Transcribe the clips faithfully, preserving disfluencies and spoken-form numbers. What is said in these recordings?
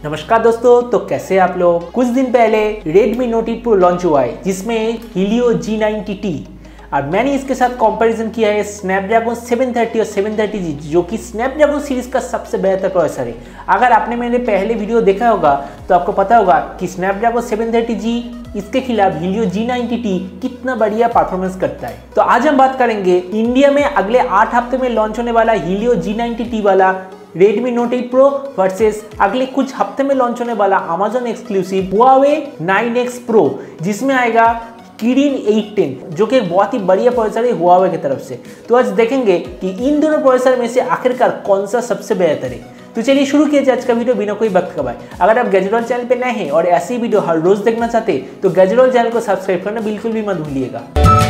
नमस्कार दोस्तों, तो कैसे हैं आप लोग। कुछ दिन पहले Redmi Note eight Pro launch हुआ है जिसमें Helio जी नाइंटी टी और मैंने इसके साथ कंपैरिजन किया है Snapdragon सेवन थर्टी और सेवन थर्टी जी, जो कि Snapdragon सीरीज का सबसे बेहतर प्रोसेसर है। अगर आपने मेरे पहले वीडियो देखा होगा तो आपको पता होगा कि Snapdragon सेवन थर्टी जी इसके खिलाफ Helio जी नाइंटी टी कितना बढ़िया परफॉर्मेंस करता है। तो आज हम बात करेंगे इंडिया में अगले आठ हफ्ते में लॉन्च होने वाला Helio जी नाइंटी टी वाला Redmi Note eight Pro versus अगले कुछ हफ्ते में लॉन्च होने वाला Amazon exclusive Huawei nine X Pro, जिसमें आएगा Kirin एट टेन, जो कि एक बहुत ही बढ़िया प्रोसेसर है Huawei की तरफ से। तो आज देखेंगे कि इन दोनों प्रोसेसर में से आखिरकार कौन सा सबसे बेहतर है। तो चलिए शुरू किया जाए आज का वीडियो बिना कोई वक्त गवाए। अगर आप गैजेट वर्ल्ड चैनल पे नए हैं और ऐसी वीडियो हर रोज देखना चाहते हैं तो गैजेट वर्ल्ड चैनल को सब्सक्राइब करना बिल्कुल भी मत भूलिएगा।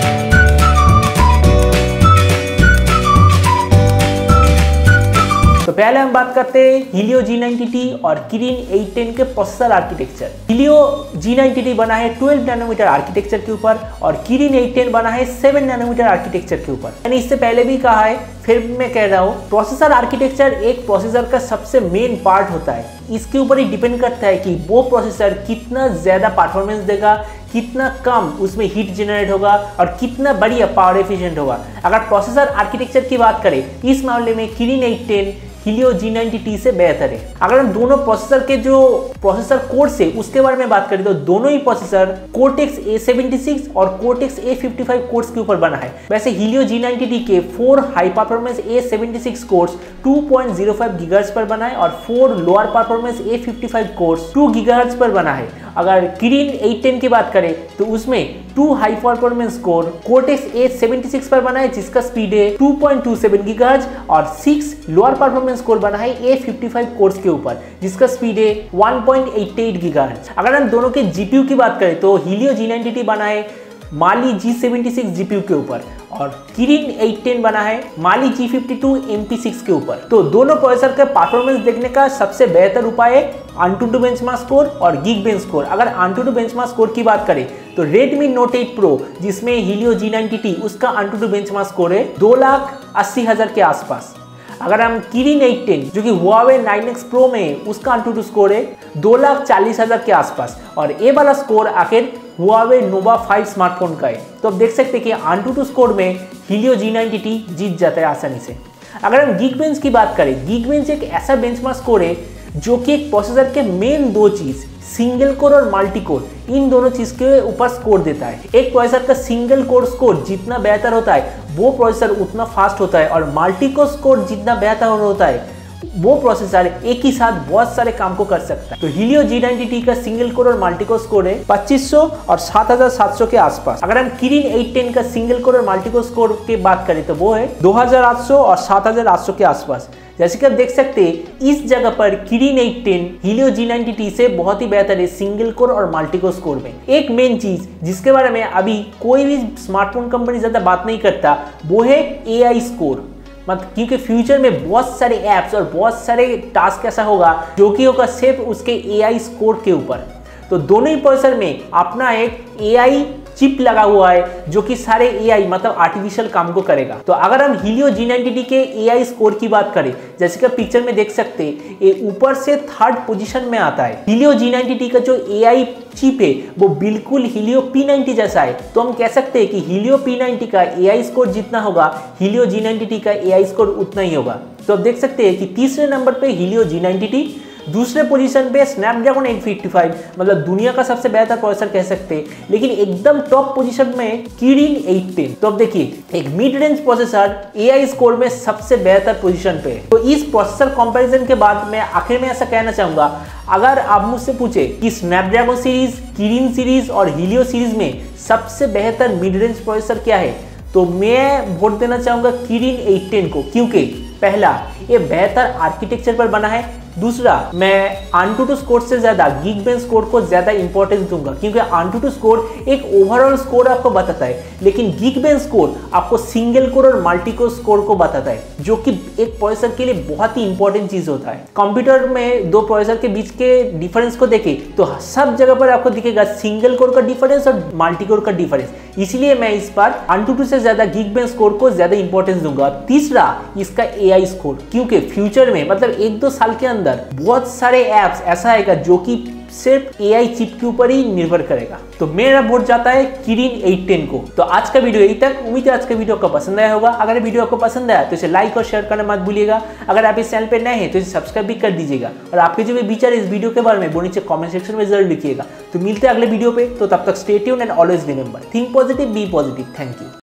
तो पहले हम बात करते हैं Helio जी नाइंटी टी और Kirin एट टेन के processor architecture. Helio G ninety T बना है ट्वेल्व नैनोमीटर आर्किटेक्चर के ऊपर और Kirin एट टेन बना है सेवन नैनोमीटर आर्किटेक्चर के ऊपर। मैंने इससे पहले भी कहा है, फिर मैं कह रहा हूँ, प्रोसेसर आर्किटेक्चर एक प्रोसेसर का सबसे मेन पार्ट होता है। इसके ऊपर ही डिपेंड करता है कि वो प्रोसेसर कितना ज्यादा परफॉर्मेंस देगा, कितना कम उसमें हीट जनरेट होगा और कितना बढ़िया पावर एफिशिएंट होगा। अगर प्रोसेसर आर्किटेक्चर की बात करें, इस मामले में Kirin eight ten Helio G ninety T से बेहतर है। अगर हम दोनों प्रोसेसर के जो प्रोसेसर कोर से उसके बारे में बात करें तो दोनों ही processor Cortex A seventy six और Cortex A fifty five cores के ऊपर बना है। वैसे Helio जी नाइंटी टी के four high performance A seventy six cores two point zero five gigahertz पर बना है और four lower performance A fifty five cores two gigahertz पर बना है। अगर Kirin एट टेन की बात करें तो उसमें two high performance core Cortex A seventy six पर बना है जिसका स्पीड है two point two seven gigahertz और सिक्स लोअर परफॉर्मेंस कोर बना है ए फिफ्टी फाइव कोर्स के ऊपर जिसका स्पीड है one point eight eight gigahertz. अगर हम दोनों के जीपीयू की बात करें तो Helio जी नाइंटी टी बना है Mali G seventy six GPU के ऊपर और Kirin एट टेन बना है Mali G fifty two M P six के ऊपर। तो दोनों प्रोसेसर का परफॉर्मेंस देखने का सबसे बेहतर उपाय है AnTuTu बेंचमार्क स्कोर और Geekbench स्कोर। अगर AnTuTu बेंचमार्क स्कोर की बात करें तो Redmi Note एट Pro जिसमें Helio जी नाइंटी टी उसका AnTuTu बेंचमार्क स्कोर है दो लाख अस्सी हजार के आसपास। अगर हम Kirin एट टेन जो कि Huawei नाइन एक्स Pro में उसका AnTuTu स्कोर है दो लाख चालीस हजार के आसपास और ये वाला स्कोर आखिर Huawei Nova फाइव स्मार्टफोन का है। तो आप देख सकते हैं कि AnTuTu स्कोर में Helio जी नाइंटी टी जीत जाता है आसानी से। अगर हम Geekbench की बात करें, Geekbench एक ऐसा बेंचमार्क स्कोर है जो कि एक प्रोसेसर के मेन दो चीज सिंगल कोर और मल्टी कोर, इन दोनों चीज के ऊपर स्कोर देता है। एक प्रोसेसर का सिंगल कोर स्कोर जितना बेहतर होता है वो प्रोसेसर उतना फास्ट होता है और मल्टी कोर स्कोर जितना बेहतर होता है वो प्रोसेसर एक ही साथ बहुत सारे काम को कर सकता है। तो Helio जी नाइंटी टी का सिंगल कोर और मल्टी कोर स्कोर है पच्चीस सौ और सात हजार सात सौ के आसपास। अगर हम Kirin एट टेन का सिंगल कोर और मल्टी कोर स्कोर की बात करें तो वो है दो हजार आठ सौ और सात हजार आठ सौ के आसपास। जैसे कि आप देख सकते हैं इस जगह पर Kirin eight ten Helio G ninety T से बहुत ही बेहतर है सिंगल कोर और मल्टी कोर स्कोर में। एक मेन चीज जिसके बारे में अभी कोई भी स्मार्टफोन कंपनी ज्यादा बात नहीं करता वो है ए आई स्कोर। मतलब क्योंकि फ्यूचर में बहुत सारे ऐप्स और बहुत सारे टास्क ऐसा होगा जो कि होगा सिर्फ उसके ए आई स्कोर के ऊपर। तो दोनों ही प्रोसेसर में अपना एक ए आई चिप लगा हुआ है जो कि सारे ए आई मतलब आर्टिफिशियल काम को करेगा। तो अगर हम Helio जी नाइंटी टी के ए आई स्कोर की बात करें, जैसे कि पिक्चर में देख सकते हैं ये ऊपर से थर्ड पोजीशन में आता है। Helio जी नाइंटी टी का जो ए आई चिप है वो बिल्कुल Helio पी नाइंटी जैसा है। तो हम कह सकते हैं कि Helio पी नाइंटी का ए आई स्कोर जितना होगा Helio जी नाइंटी टी का ए आई स्कोर उतना ही होगा। तो आप देख सकते हैं कि तीसरे नंबर पे Helio जी नाइंटी टी, दूसरे पोजीशन पे Snapdragon एट फिफ्टी फाइव, मतलब दुनिया का सबसे बेहतर प्रोसेसर कह सकते हैं, लेकिन एकदम टॉप पोजीशन में Kirin एट टेन। तो अब देखिए एक mid range processor A I score में सबसे बेहतर पोजीशन पे। तो इस प्रोसेसर कंपैरिजन के बाद मैं आखिर में ऐसा कहना चाहूंगा, अगर आप मुझसे पूछे कि Snapdragon सीरीज, Kirin सीरीज और Helio सीरीज में सबसे बेहतर मिड रेंज प्रोसेसर क्या है तो मैं वोट देना चाहूंगा Kirin एट टेन को। क्योंकि पहला, ये बेहतर आर्किटेक्चर पर बना है। दूसरा, मैं AnTuTu स्कोर से ज्यादा Geekbench स्कोर को ज्यादा इंपॉर्टेंस दूंगा क्योंकि AnTuTu स्कोर एक ओवरऑल स्कोर आपको बताता है, लेकिन Geekbench स्कोर आपको सिंगल कोर और मल्टी कोर स्कोर को बताता है जो कि एक प्रोसेसर के लिए बहुत ही इंपॉर्टेंट चीज होता है। कंप्यूटर में दो प्रोसेसर के बीच के डिफरेंस को देखें तो सब जगह पर आपको दिखेगा सिंगल कोर का डिफरेंस और मल्टी कोर का डिफरेंस। इसलिए मैं इस बार AnTuTu से ज्यादा Geekbench स्कोर को ज्यादा इंपॉर्टेंस दूंगा। तीसरा इसका एआई स्कोर, क्योंकि फ्यूचर में मतलब एक दो साल के अंदर बहुत सारे एप्स ऐसा आएगा जो कि सिर्फ एआई चिप के ऊपर ही निर्भर करेगा। तो मेरा वोट जाता है किरिन एट टेन को। तो आज का वीडियो यही तक। उम्मीद है आज का वीडियो आपको पसंद आया होगा। अगर वीडियो आपको पसंद आया तो इसे लाइक और शेयर करना मत भूलिएगा। अगर आप इस चैनल पे नए हैं तो इसे सब्सक्राइब भी कर दीजिएगा और आपके जो भी विचार इस वीडियो के बारे में वो नीचे कमेंट सेक्शन में जरूर लिखिएगा। तो मिलते हैं अगले वीडियो पे। तो तब तक stay tuned and always remember, think positive, be positive. Thank you.